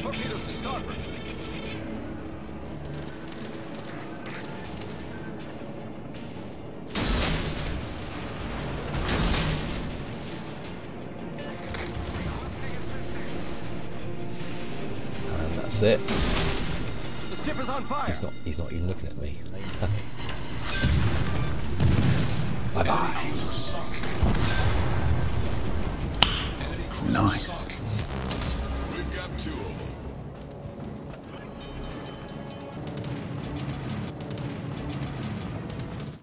Torpedoes to starboard. And that's it. The ship is on fire. He's not even looking at me. Bye bye. Nice. We've got 2 of them.